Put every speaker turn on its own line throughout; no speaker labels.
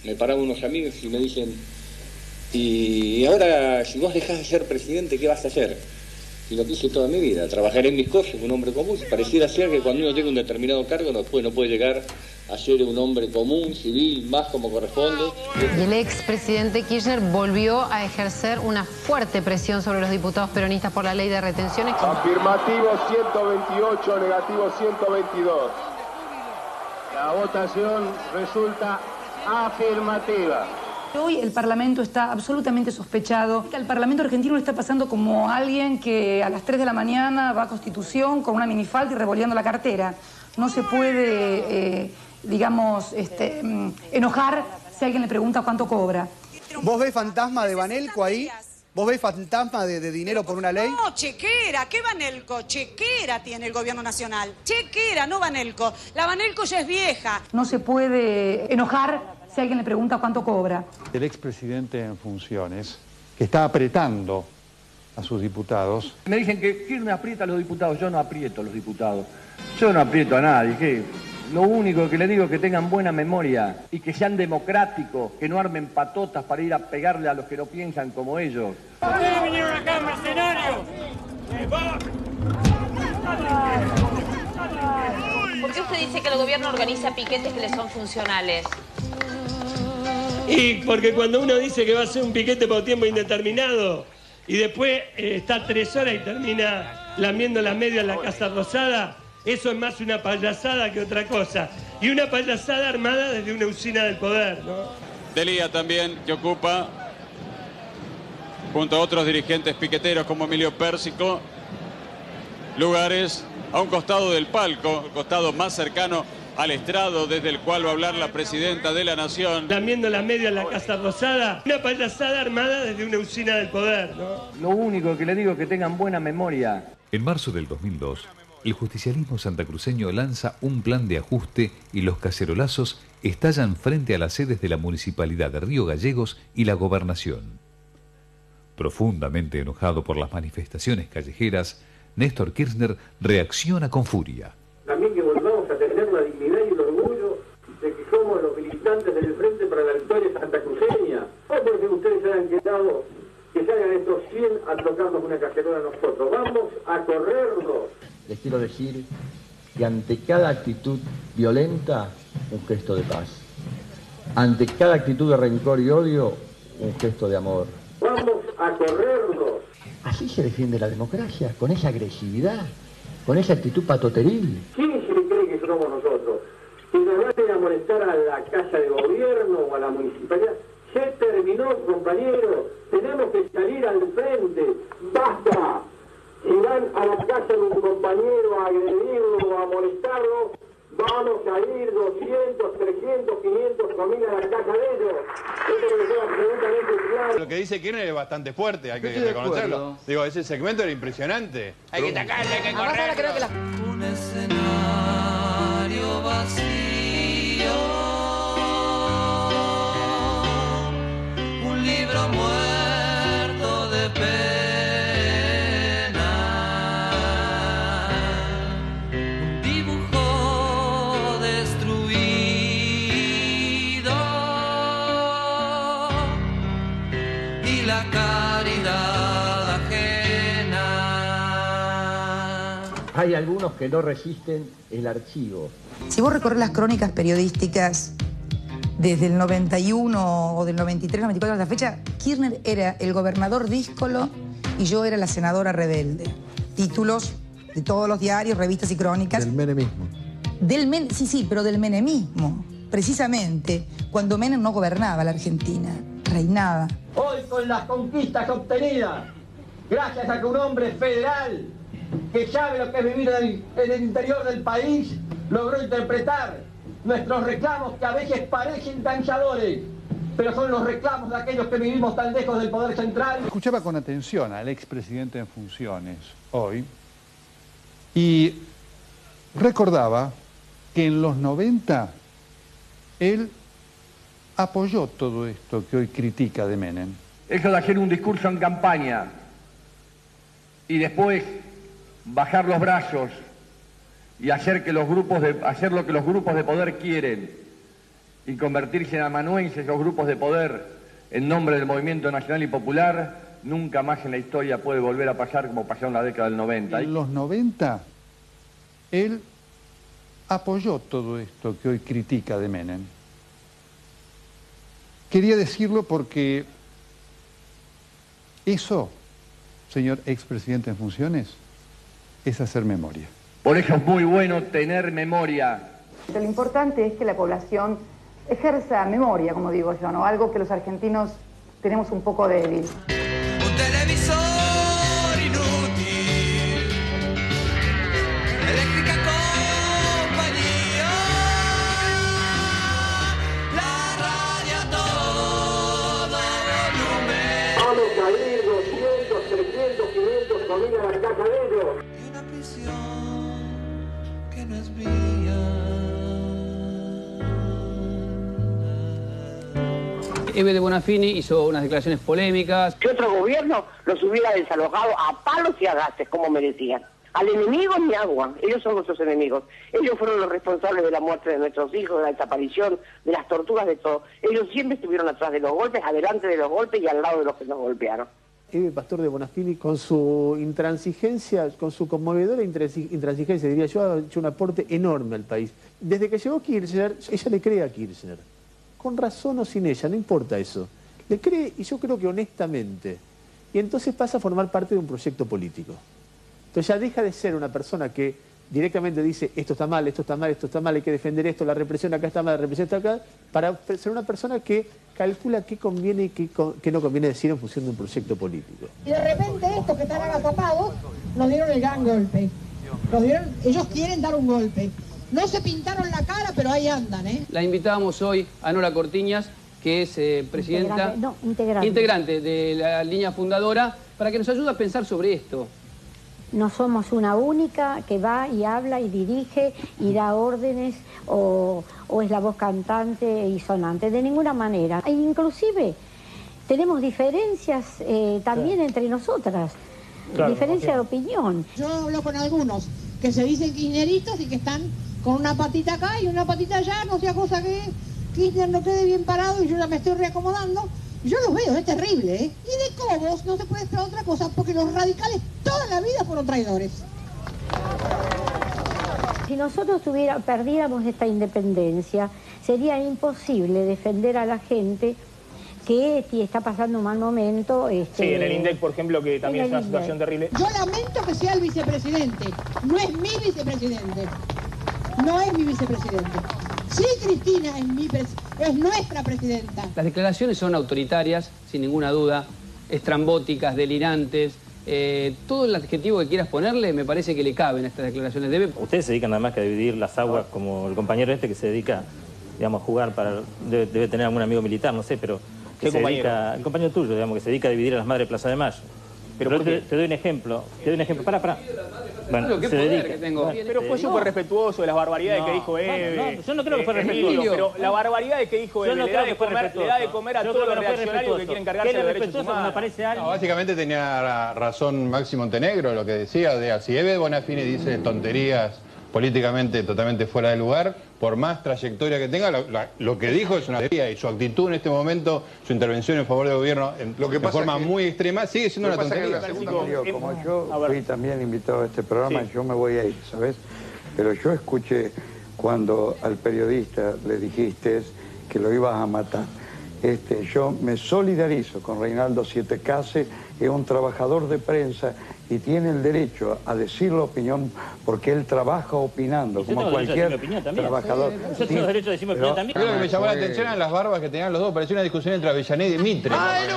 me paraban unos amigos y me dicen, y ahora si vos dejás de ser presidente, ¿qué vas a hacer? Y lo que hice toda mi vida, trabajaré en mis cosas, un hombre común. Pareciera ser que cuando uno llega a un determinado cargo no puede llegar a ser un hombre común, civil, más como corresponde.
Y el expresidente Kirchner volvió a ejercer una fuerte presión sobre los diputados peronistas por la ley de retenciones.
Afirmativo 128, negativo 122. La votación resulta afirmativa.
Hoy el Parlamento está absolutamente sospechado. El Parlamento argentino le está pasando como alguien que a las 3 de la mañana va a Constitución con una minifalda y revoleando la cartera. No se puede, enojar si alguien le pregunta cuánto cobra.
¿Vos ves fantasma de Banelco ahí? ¿Vos ves fantasma de dinero por una ley?
No, chequera, ¿qué Banelco? Chequera tiene el gobierno nacional. Chequera, no Banelco. La Banelco ya es vieja.
No se puede enojar si alguien le pregunta cuánto cobra.
El expresidente en funciones, que está apretando a sus diputados.
Me dicen que Kirchner aprieta a los diputados. Yo no aprieto a los diputados. Yo no aprieto a nadie. ¿Qué? Lo único que le digo es que tengan buena memoria y que sean democráticos, que no armen patotas para ir a pegarle a los que no piensan como ellos.
vinieron acá, mercenarios!
¿Por qué usted dice que el gobierno organiza piquetes que le son funcionales?
Y porque cuando uno dice que va a hacer un piquete por tiempo indeterminado y después está 3 horas y termina lamiendo las medias en la Casa Rosada, eso es más una payasada que otra cosa. Y una payasada armada desde una usina del poder, ¿no?
Delía también, que ocupa, junto a otros dirigentes piqueteros como Emilio Pérsico, lugares a un costado del palco, el costado más cercano al estrado desde el cual va a hablar la presidenta de la Nación.
Lamiendo las medias en la Casa Rosada, una payasada armada desde una usina del poder, ¿no?
Lo único que le digo es que tengan buena memoria.
En marzo del 2002, el justicialismo santacruceño lanza un plan de ajuste y los cacerolazos estallan frente a las sedes de la Municipalidad de Río Gallegos y la Gobernación. Profundamente enojado por las manifestaciones callejeras, Néstor Kirchner reacciona con furia.
También que volvamos a tener la dignidad y el orgullo de que somos los militantes del Frente para la Victoria santacruceña. No porque ustedes hayan quedado, que se hagan estos 100 a tocarnos una cacerola a nosotros. Vamos a correrlos.
Les quiero decir que ante cada actitud violenta, un gesto de paz. Ante cada actitud de rencor y odio, un gesto de amor.
Vamos a correrlos.
Así se defiende la democracia, con esa agresividad, con esa actitud patoteril.
¿Quién se cree que somos nosotros? Si nos van a molestar a la casa de gobierno o a la municipalidad, se terminó, compañeros. Tenemos que salir al frente. ¡Basta! Si van a la casa de un compañero a agredirlo o a molestarlo, vamos a ir 200, 300, 500 familias a la casa de ellos. Esto es lo que queda absolutamente claro.
Lo que dice Kirchner es bastante fuerte, hay que reconocerlo. Digo, ese segmento era impresionante.
Hay que atacarle, hay que correr.
Creo que un escenario vacío, un libro muerto de pena.
Hay algunos que no resisten el archivo.
Si vos recorres las crónicas periodísticas desde el 91 o del 93, 94 hasta la fecha, Kirchner era el gobernador díscolo y yo era la senadora rebelde. Títulos de todos los diarios, revistas y crónicas.
Del menemismo.
Sí, pero del menemismo. Precisamente cuando Menem no gobernaba la Argentina, reinaba.
Hoy con las conquistas obtenidas, gracias a que un hombre federal que sabe lo que es vivir en el interior del país, logró interpretar nuestros reclamos que a veces parecen cansadores, pero son los reclamos de aquellos que vivimos tan lejos del poder central.
Escuchaba con atención al expresidente en funciones hoy y recordaba que en los 90 él apoyó todo esto que hoy critica de Menem.
Eso de hacer un discurso en campaña y después bajar los brazos y hacer lo que los grupos de poder quieren y convertirse en amanuenses los grupos de poder en nombre del movimiento nacional y popular, nunca más en la historia puede volver a pasar como pasó en la década del 90.
En los 90, él apoyó todo esto que hoy critica de Menem. Quería decirlo porque eso, señor expresidente en funciones, es hacer memoria.
Por eso es muy bueno tener memoria.
Lo importante es que la población ejerza memoria, como digo yo, ¿no? Algo que los argentinos tenemos un poco débil.
Un televisor inútil, eléctrica compañía, la radio a todo volumen.
Vamos a ir 200, 300, 500 familias a la casa de ellos.
Y una prisión que no es mía.
Eve de Bonafini hizo unas declaraciones polémicas.
Que otro gobierno los hubiera desalojado a palos y a gases, como merecían. Al enemigo ni agua, ellos son nuestros enemigos. Ellos fueron los responsables de la muerte de nuestros hijos, de la desaparición, de las torturas, de todo. Ellos siempre estuvieron atrás de los golpes, adelante de los golpes y al lado de los que nos golpearon.
Eve Pastor de Bonafini, con su intransigencia, con su conmovedora intransigencia, diría yo, ha hecho un aporte enorme al país. Desde que llegó Kirchner, ella le cree a Kirchner. Con razón o sin ella, no importa eso. Le cree, y yo creo que honestamente. Y entonces pasa a formar parte de un proyecto político. Entonces ya deja de ser una persona que directamente dice esto está mal, esto está mal, esto está mal, hay que defender esto, la represión acá está mal, la represión está acá, para ser una persona que calcula qué conviene y qué no conviene decir en función de un proyecto político.
Y de repente estos que están agazapados nos dieron el gran golpe. Ellos quieren dar un golpe. No se pintaron la cara, pero ahí andan, ¿eh?
La invitábamos hoy a Nora Cortiñas, que es presidenta... integrante de la línea fundadora, para que nos ayude a pensar sobre esto.
No somos una única que va y habla y dirige y da órdenes o es la voz cantante y sonante, de ninguna manera. E inclusive tenemos diferencias también entre nosotras, diferencia de opinión.
Yo hablo con algunos que se dicen kirchneristas y que están con una patita acá y una patita allá, no sea cosa que Kirchner no quede bien parado y yo ya me estoy reacomodando. Yo los veo, es terrible, ¿eh? Y de Cobos no se puede esperar otra cosa, porque los radicales toda la vida fueron traidores.
Si nosotros perdiéramos esta independencia, sería imposible defender a la gente que está pasando un mal momento.
Sí, en el INDEC, por ejemplo, que también es una situación terrible.
Yo lamento que sea el vicepresidente, no es mi vicepresidente. No es mi vicepresidente. Sí, Cristina es nuestra presidenta.
Las declaraciones son autoritarias, sin ninguna duda, estrambóticas, delirantes. Todo el adjetivo que quieras ponerle me parece que le caben a estas declaraciones.
Ustedes se dedican nada más que a dividir las aguas, como el compañero este que se dedica, digamos, a jugar para... Debe tener algún amigo militar, no sé, pero...
¿Qué compañero?
El compañero tuyo, digamos, que se dedica a dividir a las madres de Plaza de Mayo. Pero te doy un ejemplo. Pará. Bueno,
¿qué poder que tengo?
Pero fue súper respetuoso de las barbaridades que dijo Eve.
Yo no creo que fue respetuoso.
Pero la barbaridad de que dijo Eve, le da de comer a todos los reaccionarios que quieren cargarse de derechos humanos.
Básicamente tenía razón Maxi Montenegro, lo que decía, de si Eve Bonafini dice tonterías políticamente totalmente fuera de lugar, por más trayectoria que tenga, lo que dijo es una tontería, y su actitud en este momento, su intervención en favor del gobierno de forma muy extrema, sigue siendo una tontería.
Como yo fui también invitado a este programa, yo me voy a ir, ¿sabes? Pero yo escuché cuando al periodista le dijiste que lo ibas a matar. Yo me solidarizo con Reinaldo Siete Case, es un trabajador de prensa y tiene el derecho a decir la opinión porque él trabaja opinando, como cualquier trabajador.
Yo tengo derecho a decir mi opinión también.
Lo que me llamó la atención eran las barbas que tenían los dos, parecía una discusión entre Avellaneda y Mitre.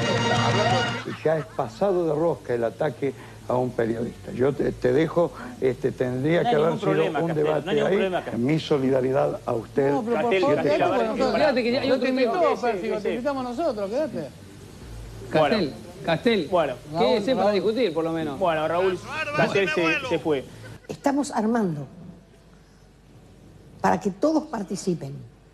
Ya es pasado de rosca el ataque a un periodista. Yo te dejo, tendría que haber sido un debate ahí. Mi solidaridad a usted.
No, pero por favor, quédate que yo te invito, Pérfido, te invitamos nosotros, quédate.
Castel,
bueno,
quédese para discutir, por lo menos.
Bueno, Raúl, Castel se fue.
Estamos armando para que todos participen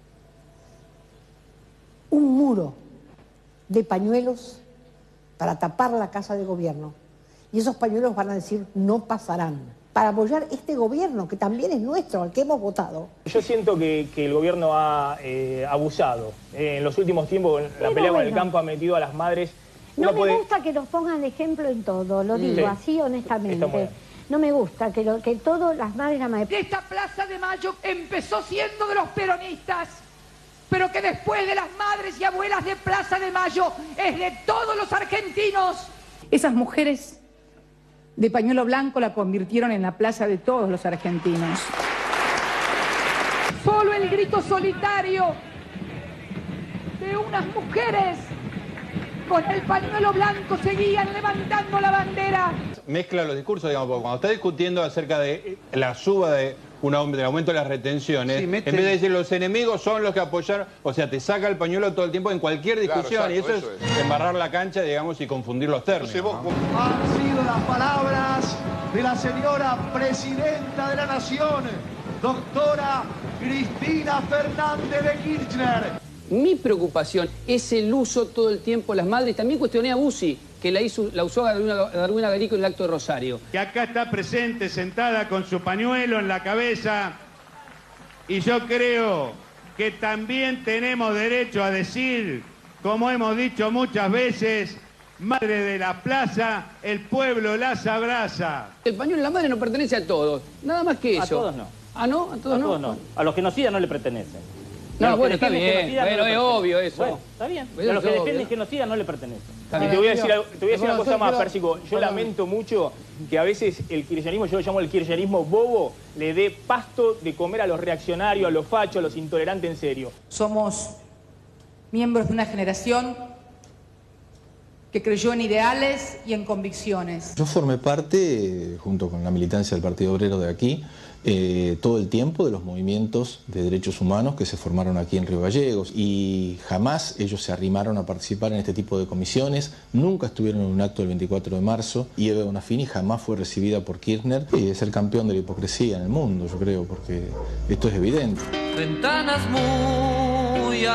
un muro de pañuelos para tapar la casa de gobierno. Y esos pañuelos van a decir no pasarán. Para apoyar este gobierno, que también es nuestro, al que hemos votado.
yo siento que el gobierno ha abusado. En los últimos tiempos, la pelea con el campo ha metido a las madres.
No me gusta que nos pongan de ejemplo en todo, lo digo así honestamente. No me gusta que todas las madres...
Esta Plaza de Mayo empezó siendo de los peronistas, pero que después de las madres y abuelas de Plaza de Mayo es de todos los argentinos. Esas mujeres de pañuelo blanco la convirtieron en la plaza de todos los argentinos. Solo el grito solitario de unas mujeres con el pañuelo blanco seguían levantando la bandera.
Mezcla los discursos, digamos, porque cuando está discutiendo acerca de la suba del aumento de las retenciones, en vez de decir los enemigos son los que apoyaron, o sea, te saca el pañuelo todo el tiempo en cualquier discusión, claro, exacto, y eso es embarrar la cancha, digamos, y confundir los términos. ¿No?
Han sido las palabras de la señora presidenta de la Nación, doctora Cristina Fernández de Kirchner.
Mi preocupación es el uso todo el tiempo de las madres. También cuestioné a Bussi, que la usó Darwina Galico en el acto de Rosario.
Que acá está presente, sentada con su pañuelo en la cabeza, y yo creo que también tenemos derecho a decir, como hemos dicho muchas veces, madre de la plaza, el pueblo las abraza.
El pañuelo de la madre no pertenece a todos, nada más que eso.
A todos no.
¿Ah, no? ¿A todos no?
A todos no. A los genocidas no le pertenece.
No, bueno, está bien, bueno, es obvio eso.
Bueno, está bien, pero a los que defienden genocida no le pertenece.
Y te voy a decir una cosa más, Pérsico. Yo lamento mucho que a veces el kirchnerismo, yo lo llamo el kirchnerismo bobo, le dé pasto de comer a los reaccionarios, a los fachos, a los intolerantes en serio.
Somos miembros de una generación que creyó en ideales y en convicciones.
Yo formé parte, junto con la militancia del Partido Obrero de aquí, todo el tiempo de los movimientos de derechos humanos que se formaron aquí en Río Gallegos, y jamás ellos se arrimaron a participar en este tipo de comisiones, nunca estuvieron en un acto del 24 de marzo, y Eve Bonafini jamás fue recibida por Kirchner, y es el campeón de la hipocresía en el mundo, yo creo, porque esto es evidente.
Ventanas muy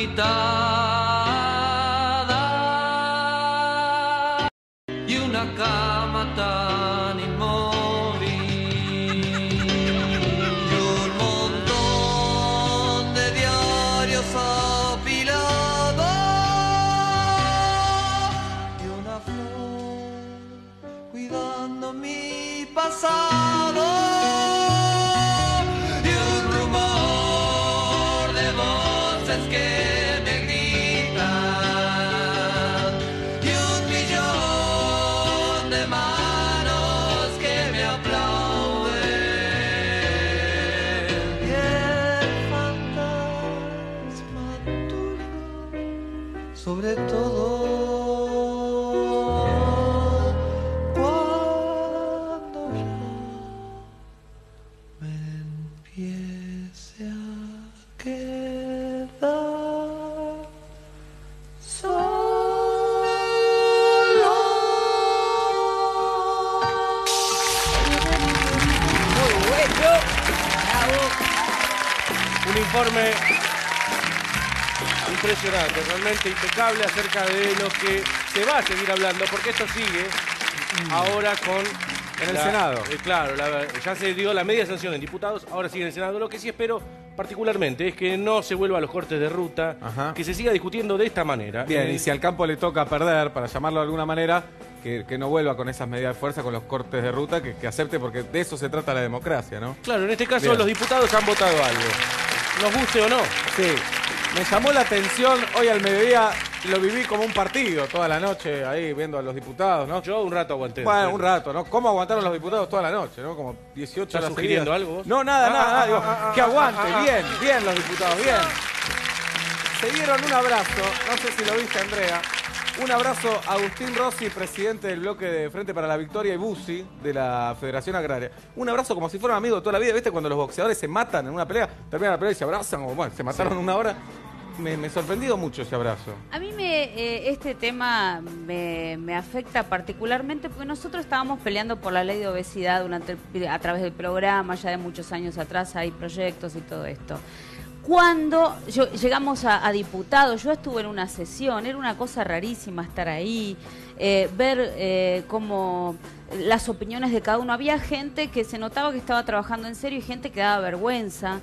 agitadas y una cama tan inmóvil. Pasado y un rumor de voces que me gritan y un millón de manos que me aplauden y el fantasma tuyo sobre todo.
Un informe impresionante, realmente impecable acerca de lo que se va a seguir hablando, porque esto sigue ahora con...
En el Senado.
Claro, ya se dio la media sanción en diputados, ahora sigue en el Senado. Lo que sí espero particularmente es que no se vuelva a los cortes de ruta, que se siga discutiendo de esta manera.
Bien, y si al campo le toca perder, para llamarlo de alguna manera, que no vuelva con esas medidas de fuerza, con los cortes de ruta, que acepte, porque de eso se trata la democracia, ¿no?
Claro, en este caso
Bien.
Los diputados han votado algo. Nos guste o no.
Sí. Me llamó la atención, hoy al mediodía lo viví como un partido, toda la noche ahí viendo a los diputados, ¿no?
Yo un rato aguanté.
Bueno, un rato, ¿no? ¿Cómo aguantaron los diputados toda la noche, no? Como 18
¿Estás
horas
sugiriendo
seguidas.
algo vos?
No, nada. Digo, que aguante, bien los diputados, bien. Se dieron un abrazo, no sé si lo viste, Andrea. Un abrazo a Agustín Rossi, presidente del bloque de Frente para la Victoria, y Bussi, de la Federación Agraria. Un abrazo como si fueran amigos de toda la vida. ¿Viste cuando los boxeadores se matan en una pelea? Terminan la pelea y se abrazan, o bueno, se mataron una hora. Me sorprendió mucho ese abrazo.
A mí este tema me afecta particularmente porque nosotros estábamos peleando por la ley de obesidad a través del programa, ya de muchos años atrás hay proyectos y todo esto. Cuando llegamos a diputados, yo estuve en una sesión, era una cosa rarísima estar ahí, ver cómo las opiniones de cada uno. Había gente que se notaba que estaba trabajando en serio y gente que daba vergüenza.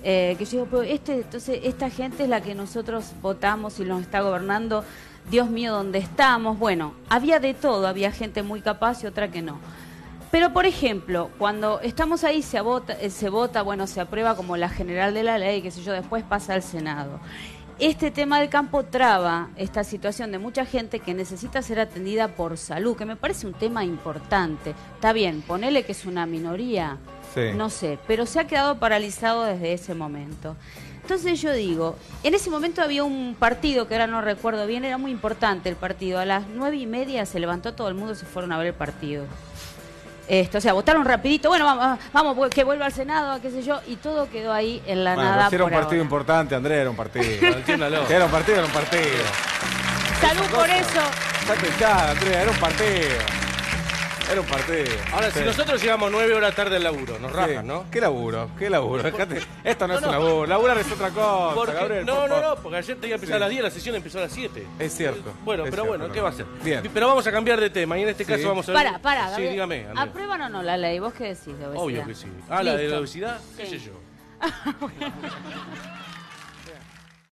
Que yo digo, pero entonces esta gente es la que nosotros votamos y nos está gobernando. Dios mío, ¿dónde estamos? Bueno, había de todo, había gente muy capaz y otra que no. Pero, por ejemplo, cuando estamos ahí se vota, bueno, se aprueba como la general de la ley, qué sé yo, después pasa al Senado. Este tema del campo traba esta situación de mucha gente que necesita ser atendida por salud, que me parece un tema importante. Está bien, ponele que es una minoría, no sé, pero se ha quedado paralizado desde ese momento. Entonces yo digo, en ese momento había un partido que ahora no recuerdo bien, era muy importante el partido. A las 9:30 se levantó todo el mundo, se fueron a ver el partido. O sea, votaron rapidito, bueno, vamos, que vuelva al Senado, qué sé yo, y todo quedó ahí en la nada.
Era un partido importante, Andrea, era un partido. Era un partido.
Salud por eso.
Está pensada, Andrea, era un partido.
Ahora, si nosotros llegamos 9 horas tarde al laburo, nos rajan, ¿no?
¿Qué laburo? Dejate. Esto no es un laburo. Laburar es otra cosa,
porque,
Gabriel.
No, porque ayer tenía que empezar a las 10, la sesión empezó a las 7.
Es cierto.
Bueno, pero bueno, ¿qué va a hacer?
Bien.
Pero vamos a cambiar de tema y en este caso vamos a ver...
Para,
sí, dígame, Andrea.
¿Aprueban o no la ley? ¿Vos qué decís de obesidad?
Obvio que sí. ¿La de la obesidad? ¿Qué sé yo?